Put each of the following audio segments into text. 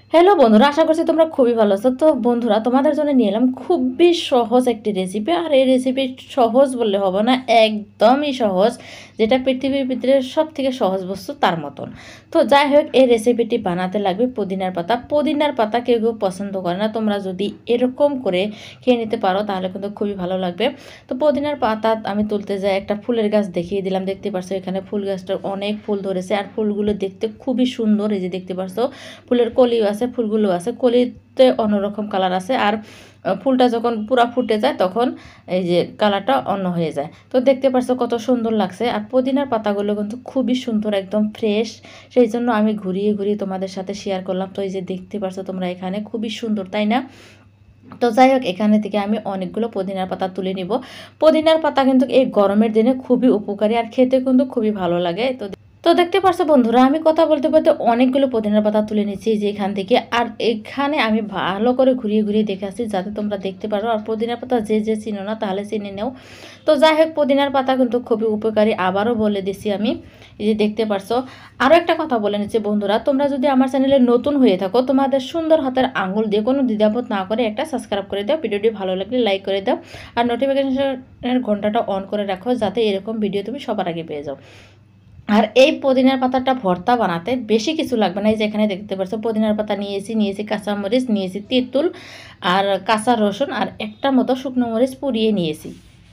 Hello বন্ধুরা, আশা করছি তোমরা খুবই ভালো আছো। তো বন্ধুরা, তোমাদের জন্য নিয়ে এলাম খুবই সহজ একটি রেসিপি। আর এই রেসিপি সহজ বললে হবে না, একদমই সহজ, যেটা পৃথিবীর ভিতরে সব থেকে সহজ বস্তু তার মতন। তো যাই হোক, এই রেসিপিটি বানাতে লাগবে পুদিনার পাতা। পুদিনার পাতা কেউ কেউ পছন্দ করে না, তোমরা যদি এরকম করে খেয়ে নিতে পারো তাহলে কিন্তু খুবই ভালো লাগবে। তো পুদিনার পাতা আমি তুলতে যাই, একটা ফুলের গাছ দেখিয়ে দিলাম। দেখতে পারছো এখানে ফুল গাছটার অনেক ফুল ধরেছে, আর ফুলগুলো দেখতে খুবই সুন্দর। এই যে দেখতে পারছো ফুলের কলিও আছে, ফুলগুলো আছে, কলিতে অন্যরকম কালার আছে, আর ফুলটা যখন পুরা ফুটে যায় তখন এই যে কালারটা অন্য হয়ে যায়। তো দেখতে পাচ্ছ কত সুন্দর লাগছে। আর পুদিনার পাতাগুলো কিন্তু খুবই সুন্দর, একদম ফ্রেশ, সেই জন্য আমি ঘুরিয়ে ঘুরিয়ে তোমাদের সাথে শেয়ার করলাম। তো এই যে দেখতে পাচ্ছ তোমরা, এখানে খুবই সুন্দর, তাই না? তো যাই হোক, এখানে থেকে আমি অনেকগুলো পুদিনার পাতা তুলে নিব। পুদিনার পাতা কিন্তু এই গরমের দিনে খুবই উপকারী, আর খেতে কিন্তু খুবই ভালো লাগে। তো দেখতে পারছো বন্ধুরা, আমি কথা বলতে বলতে অনেকগুলো পুদিনার পাতা তুলে নিচ্ছি যে এখান থেকে। আর এখানে আমি ভালো করে ঘুরিয়ে ঘুরিয়ে দেখাচ্ছি যাতে তোমরা দেখতে পারো। আর পুদিনার পাতা যে যে চিনো না তাহলে চিনে নেও। তো যাই হোক, পুদিনার পাতা কিন্তু খুবই উপকারী, আবারও বলে দিছি আমি। এই যে দেখতে পারছো। আরও একটা কথা বলে নিচ্ছি বন্ধুরা, তোমরা যদি আমার চ্যানেলে নতুন হয়ে থাকো, তোমাদের সুন্দর হাতের আঙুল দিয়ে কোনো দ্বিধাবোধ না করে একটা সাবস্ক্রাইব করে দাও, ভিডিওটি ভালো লাগলে লাইক করে দাও, আর নোটিফিকেশনের ঘন্টাটা অন করে রাখো যাতে এরকম ভিডিও তুমি সবার আগে পেয়ে যাও। আর এই পুদিনার পাতাটা ভর্তা বানাতে বেশি কিছু লাগবে না। এই যেখানে দেখতে পাচ্ছ পুদিনার পাতা নিয়েছি কাঁচামরিচ নিয়েছি, তেঁতুল আর কাঁচা রসুন, আর একটা মতো শুকনো মরিচ পুড়িয়ে নিয়েছি।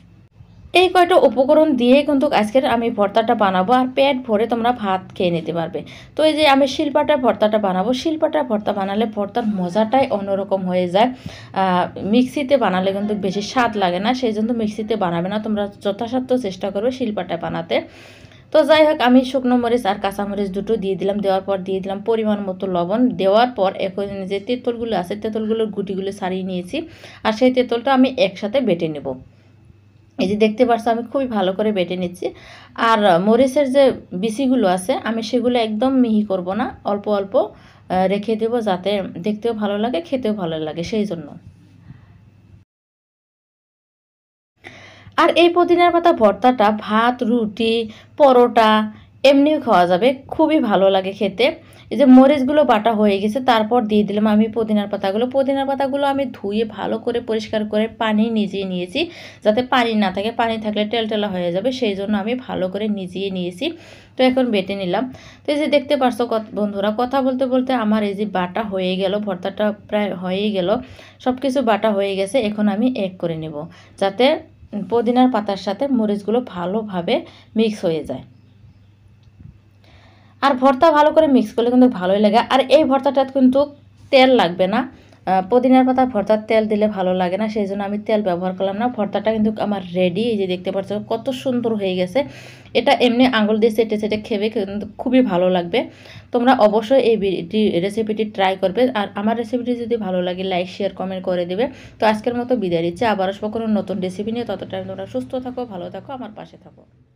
এই কয়টা উপকরণ দিয়ে কিন্তু আজকের আমি ভর্তাটা বানাবো, আর পেট ভরে তোমরা ভাত খেয়ে নিতে পারবে। তো এই যে আমি শিলপাটার ভর্তাটা বানাবো। শিলপাটার ভর্তা বানালে ভর্তার মজাটাই অন্যরকম হয়ে যায়। মিক্সিতে বানালে কিন্তু বেশি স্বাদ লাগে না, সেই জন্য মিক্সিতে বানাবে না, তোমরা যথাসাধ্য চেষ্টা করবে শিলপাটায় বানাতে। তো যাই হোক, আমি শুকনো মরিচ আর কাঁচামরিচ দুটো দিয়ে দিলাম। দেওয়ার পর দিয়ে দিলাম পরিমাণ মতো লবণ। দেওয়ার পর এখন যে তেঁতুলগুলো আছে, তেঁতুলগুলোর গুটিগুলো ছাড়িয়ে নিয়েছি, আর সেই তেঁতুলটা আমি একসাথে বেটে নেব। এই যে দেখতে পাচ্ছ আমি খুবই ভালো করে বেটে নিচ্ছি। আর মরিচের যে বিচিগুলো আছে আমি সেগুলো একদম মিহি করব না, অল্প অল্প রেখে দেবো, যাতে দেখতেও ভালো লাগে খেতেও ভালো লাগে, সেই জন্য। আর এই পুদিনার পাতা ভর্তাটা ভাত, রুটি, পরোটা এমনিও খাওয়া যাবে, খুবই ভালো লাগে খেতে। এই যে মরিচগুলো বাটা হয়ে গেছে, তারপর দিয়ে দিলাম আমি পুদিনার পাতাগুলো। পুদিনার পাতাগুলো আমি ধুয়ে ভালো করে পরিষ্কার করে পানি নিজিয়ে নিয়েছি, যাতে পানি না থাকে, পানি থাকলে টেলটেলা হয়ে যাবে, সেই জন্য আমি ভালো করে নিজিয়ে নিয়েছি। তো এখন বেটে নিলাম। তো এই যে দেখতে পারছো বন্ধুরা, কথা বলতে বলতে আমার এই যে বাটা হয়ে গেল, ভর্তাটা প্রায় হয়েই গেল, সব কিছু বাটা হয়ে গেছে। এখন আমি এক করে নেব, যাতে পুদিনার পাতার সাথে মরিচগুলো ভালোভাবে মিক্স হয়ে যায়। আর ভর্তা ভালো করে মিক্স করলে কিন্তু ভালোই লাগে। আর এই ভর্তাটা কিন্তু তেল লাগবে না, পুদিনার পাতা ভর্তার তেল দিলে ভালো লাগে না, সেই জন্য আমি তেল ব্যবহার করলাম না। ভর্তাটা কিন্তু আমার রেডি। এই যে দেখতে পাচ্ছ কত সুন্দর হয়ে গেছে। এটা এমনি আঙুল দিয়ে চেটে চেটে খেবে, কিন্তু খুবই ভালো লাগবে। তোমরা অবশ্যই এই রেসিপিটি ট্রাই করবে। আর আমার রেসিপিটি যদি ভালো লাগে লাইক শেয়ার কমেন্ট করে দেবে। তো আজকের মতো বিদায় দিচ্ছি, আবার আসবো কোনো নতুন রেসিপি নিয়ে। ততটা তোমরা সুস্থ থাকো, ভালো থাকো, আমার পাশে থাকো।